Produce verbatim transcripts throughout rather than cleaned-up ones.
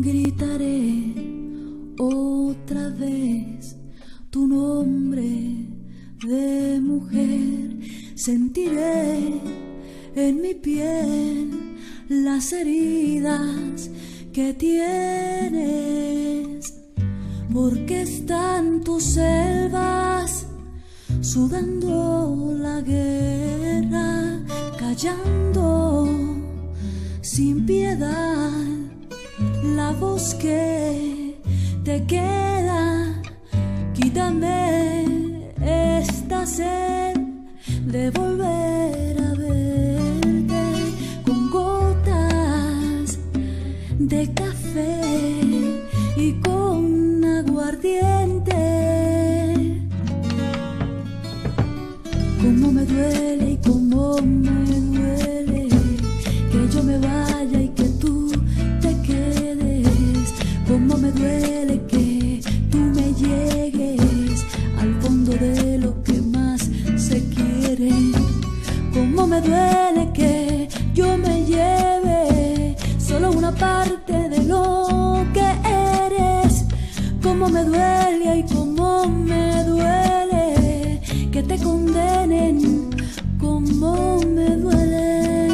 Gritaré otra vez tu nombre de mujer, sentiré en mi piel las heridas que tienes, porque están tus selvas sudando la guerra, callando sin piedad la voz que te queda. Quítame esta sed de volver a verte con gotas de café y con aguardiente. Cómo me duele y cómo me duele que yo me vaya y que tú te quedes. Cómo me duele que tú me llegues al fondo de lo que más se quiere. Cómo me duele que yo me lleve solo una parte de lo que eres. Cómo me duele y cómo me duele que te condenen. Cómo me duele.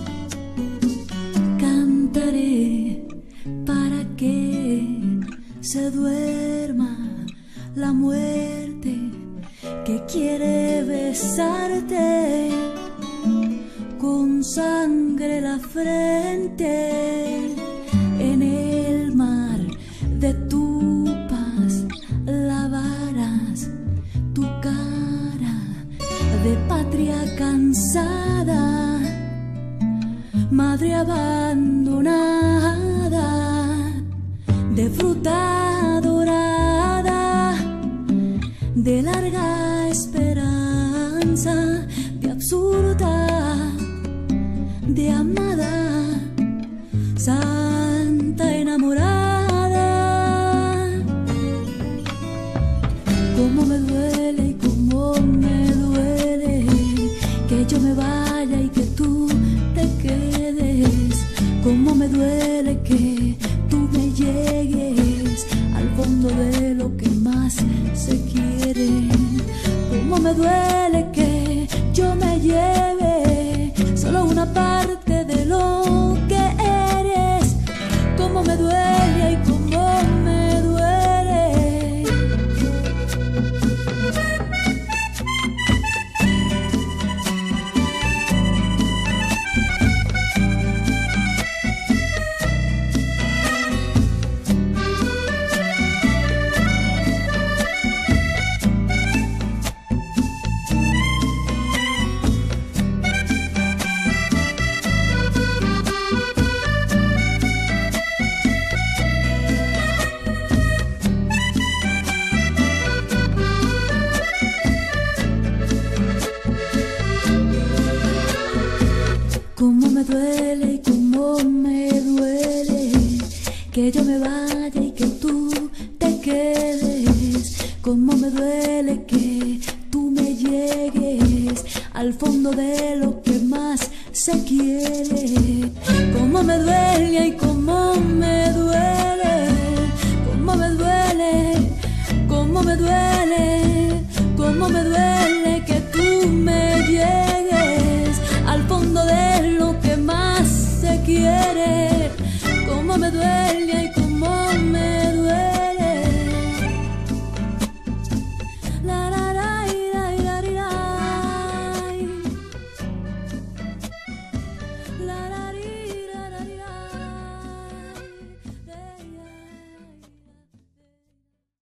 Cantaré para que se duerma la muerte que quiere besarte con sangre la frente. En el mar de tu paz lavarás tu cara de patria cansada, madre abandonada, de fruta dorada, de larga esperanza, de absurda, de amada, santa enamorada. Cómo me duele y cómo me duele que yo me vaya y que tú te quedes. Cómo me duele que tú me llegues al fondo de lo que más se quiere. Cómo me duele que yo me lleve solo una parte de lo que eres. Cómo me duele y cómo me duele. Cómo me duele y cómo me duele que yo me vaya y que tú te quedes. Cómo me duele que tú me llegues al fondo de lo que más se quiere. Cómo me duele y cómo me duele. Cómo me duele, cómo me duele, cómo me duele.